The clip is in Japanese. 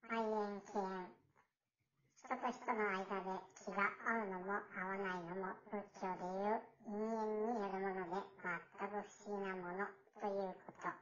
愛縁起縁。人と人の間で気が合うのも合わないのも仏教でいう因縁によるもので全く不思議なものということ。